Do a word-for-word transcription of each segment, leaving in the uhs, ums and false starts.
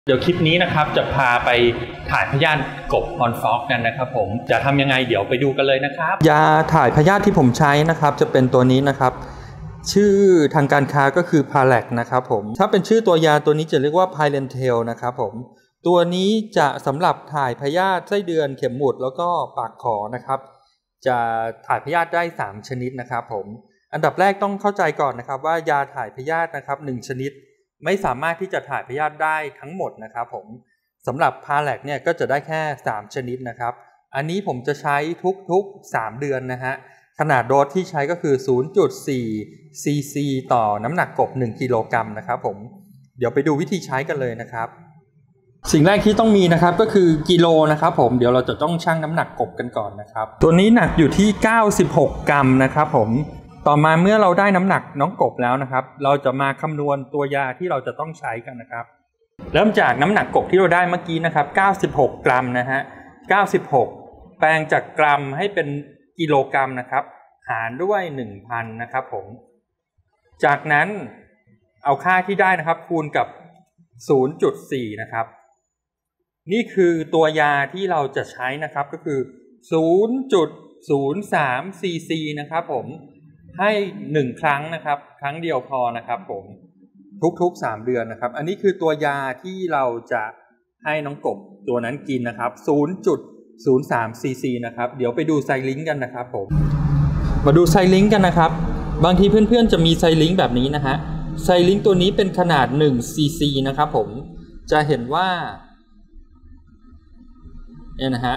เดี๋ยวคลิปนี้นะครับจะพาไปถ่ายพยาธิกบฮอนฟ็อกกันนะครับผมจะทำยังไงเดี๋ยวไปดูกันเลยนะครับยาถ่ายพยาธิที่ผมใช้นะครับจะเป็นตัวนี้นะครับชื่อทางการค้าก็คือพาแลกนะครับผมถ้าเป็นชื่อตัวยาตัวนี้จะเรียกว่าไพเลนเทลนะครับผมตัวนี้จะสำหรับถ่ายพยาธิไส้เดือนเข็มหมุดแล้วก็ปากขอนะครับจะถ่ายพยาธิได้สามชนิดนะครับผมอันดับแรกต้องเข้าใจก่อนนะครับว่ายาถ่ายพยาธินะครับหนึ่งชนิดไม่สามารถที่จะถ่ายพยาธิได้ทั้งหมดนะครับผมสำหรับพาแลกเนี่ยก็จะได้แค่สามชนิดนะครับอันนี้ผมจะใช้ทุกๆสามเดือนนะฮะขนาดโดสที่ใช้ก็คือ ศูนย์จุดสี่ ซีซี ต่อน้ำหนักกบหนึ่งกิโลกรัมนะครับผมเดี๋ยวไปดูวิธีใช้กันเลยนะครับสิ่งแรกที่ต้องมีนะครับก็คือกิโลนะครับผมเดี๋ยวเราจะต้องชั่งน้ำหนักกบกันก่อนนะครับตัวนี้หนักอยู่ที่เก้าสิบหกกรัมนะครับผมต่อมาเมื่อเราได้น้ำหนักน้องกบแล้วนะครับเราจะมาคำนวณตัวยาที่เราจะต้องใช้กันนะครับเริ่มจากน้ำหนักกบที่เราได้เมื่อกี้นะครับเก้าสิบหกกรัมนะฮะเก้าสิบหกแปลงจากกรัมให้เป็นกิโลกรัมนะครับหารด้วย หนึ่งพัน นะครับผมจากนั้นเอาค่าที่ได้นะครับคูณกับ ศูนย์จุดสี่ นะครับนี่คือตัวยาที่เราจะใช้นะครับก็คือ ศูนย์จุดศูนย์สาม ซี ซี นะครับผมให้หนึ่งครั้งนะครับครั้งเดียวพอนะครับผมทุกๆสามเดือนนะครับอันนี้คือตัวยาที่เราจะให้น้องกบตัวนั้นกินนะครับ ศูนย์จุดศูนย์สาม ซี ซี นะครับเดี๋ยวไปดูไซลิงก์กันนะครับผมมาดูไซลิงก์กันนะครับบางทีเพื่อนๆจะมีไซลิงก์แบบนี้นะฮะไซลิงก์ตัวนี้เป็นขนาดหนึ่ง ซี ซี นะครับผมจะเห็นว่าเนี่ยนะฮะ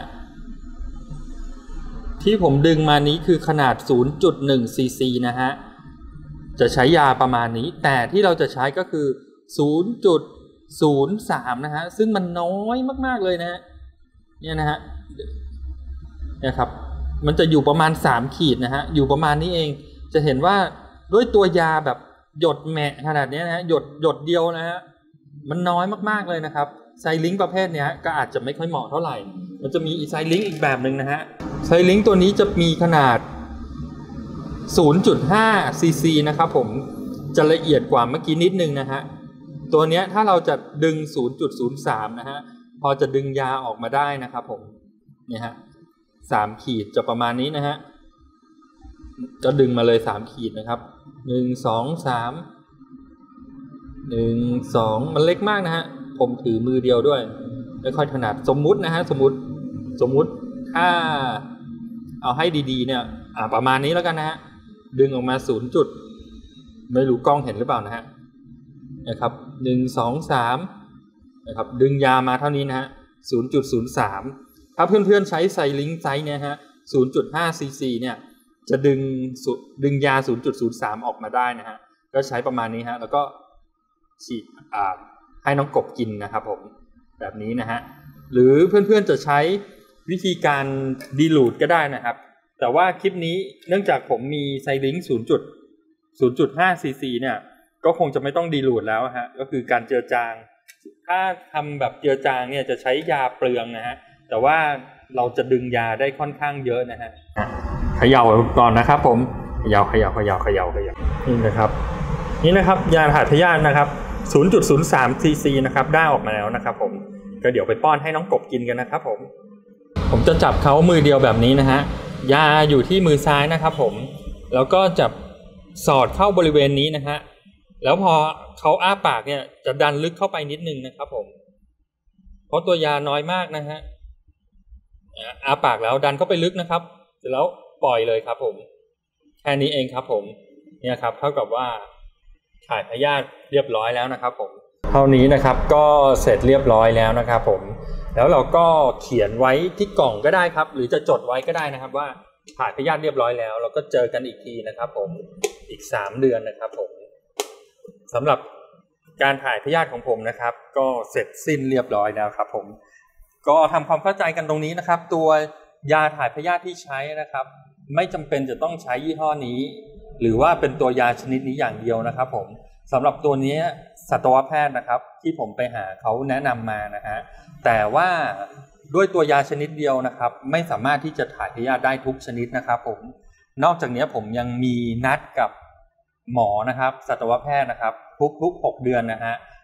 ที่ผมดึงมานี้คือขนาด ศูนย์จุดหนึ่ง ซี ซี นะฮะจะใช้ยาประมาณนี้แต่ที่เราจะใช้ก็คือ ศูนย์จุดศูนย์สาม นะฮะซึ่งมันน้อยมากๆเลยนะฮะเนี่ยนะฮะเนี่ยครับมันจะอยู่ประมาณสามขีดนะฮะอยู่ประมาณนี้เองจะเห็นว่าด้วยตัวยาแบบหยดแหมะขนาดนี้นะฮะหยดหยดเดียวนะฮะมันน้อยมากๆเลยนะครับไซลิงก์ประเภทนี้ก็อาจจะไม่ค่อยเหมาะเท่าไหร่มันจะมีอีไซลิงก์อีกแบบหนึ่งนะฮะไซลิงก์ตัวนี้จะมีขนาด ศูนย์จุดห้า ซี ซี นะครับผมจะละเอียดกว่าเมื่อกี้นิดนึงนะฮะตัวเนี้ยถ้าเราจะดึง ศูนย์จุดศูนย์สาม นะฮะพอจะดึงยาออกมาได้นะครับผมเนี่ยฮะสามขีดจะประมาณนี้นะฮะก็ดึงมาเลยสามขีดนะครับหนึ่ง สอง สาม หนึ่ง สองมันเล็กมากนะฮะผมถือมือเดียวด้วยไม่ค่อยถนัดสมมุตินะฮะสมมุติสมมุติถ้าเอาให้ดีๆเนี่ยอ่าประมาณนี้แล้วกันนะฮะดึงออกมาศูนย์จุดไม่รู้กล้องเห็นหรือเปล่านะฮะนะครับหนึ่ง สอง สามนะครับดึงยามาเท่านี้นะฮะ ศูนย์จุดศูนย์สาม ถ้าเพื่อนๆใช้ไซลิงก์ไซส์เนี่ยฮะ ศูนย์จุดห้า ซี ซี เนี่ยจะดึงดึงยา ศูนย์จุดศูนย์สาม ออกมาได้นะฮะก็ใช้ประมาณนี้ฮะแล้วก็ฉีดอ่าให้น้องกบกินนะครับผมแบบนี้นะฮะหรือเพื่อนๆจะใช้วิธีการดีลูทก็ได้นะครับแต่ว่าคลิปนี้เนื่องจากผมมีไซลิงก์ ศูนย์จุดห้า ซี ซี เนี่ยก็คงจะไม่ต้องดีลูทแล้วฮะก็คือการเจือจางถ้าทำแบบเจือจางเนี่ยจะใช้ยาเปลืองนะฮะแต่ว่าเราจะดึงยาได้ค่อนข้างเยอะนะฮะเขย่าก่อนนะครับผมเขย่าเขย่าเขย่าเขย่าเขย่านี่นะครับนี่นะครับยาถ่ายพยาธินะครับ ศูนย์จุดศูนย์สาม ซี ซี นะครับได้ออกมาแล้วนะครับผมก็เดี๋ยวไปป้อนให้น้องกบกินกันนะครับผมผมจะจับเขามือเดียวแบบนี้นะฮะยาอยู่ที่มือซ้ายนะครับผมแล้วก็จับสอดเข้าบริเวณนี้นะฮะแล้วพอเขาอ้าปากเนี่ยจะดันลึกเข้าไปนิดนึงนะครับผมเพราะตัวยาน้อยมากนะฮะอ้าปากแล้วดันเข้าไปลึกนะครับเสร็จแล้วปล่อยเลยครับผมแค่นี้เองครับผมเนี่ยครับเท่ากับว่าถ่ายพยาธิเรียบร้อยแล้วนะครับผมเท่านี้นะครับก็เสร็จเรียบร้อยแล้วนะครับผมแล้วเราก็เขียนไว้ที่กล่องก็ได้ครับหรือจะจดไว้ก็ได้นะครับว่าถ่ายพยาธิเรียบร้อยแล้วเราก็เจอกันอีกทีนะครับผมอีกสามเดือนนะครับผมสำหรับการถ่ายพยาธิของผมนะครับก็เสร็จสิ้นเรียบร้อยแล้วครับผมก็ทำความเข้าใจกันตรงนี้นะครับตัวยาถ่ายพยาธิที่ใช้นะครับไม่จำเป็นจะต้องใช้ยี่ห้อนี้หรือว่าเป็นตัวยาชนิดนี้อย่างเดียวนะครับผมสำหรับตัวนี้สัตวแพทย์นะครับที่ผมไปหาเขาแนะนำมานะฮะแต่ว่าด้วยตัวยาชนิดเดียวนะครับไม่สามารถที่จะถ่ายพยาธิได้ทุกชนิดนะครับผมนอกจากนี้ผมยังมีนัดกับหมอนะครับสัตวแพทย์นะครับทุกๆหกเดือนนะฮะ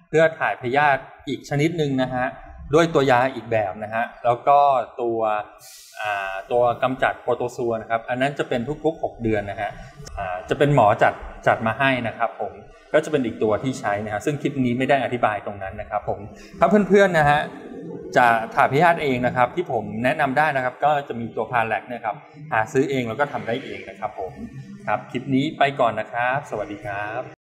เพื่อถ่ายพยาธิอีกชนิดหนึ่งนะฮะด้วยตัวยาอีกแบบนะฮะแล้วก็ตัวตัวกำจัดโปรโตซัวนะครับอันนั้นจะเป็นทุกๆหกเดือนนะฮะจะเป็นหมอจัดจัดมาให้นะครับผมก็จะเป็นอีกตัวที่ใช้นะฮะซึ่งคลิปนี้ไม่ได้อธิบายตรงนั้นนะครับผมถ้าเพื่อนๆนะฮะจะถ่ายพยาธิเองนะครับที่ผมแนะนำได้นะครับก็จะมีตัวพาแลกนะครับหาซื้อเองแล้วก็ทำได้เองนะครับผมครับคลิปนี้ไปก่อนนะครับสวัสดีครับ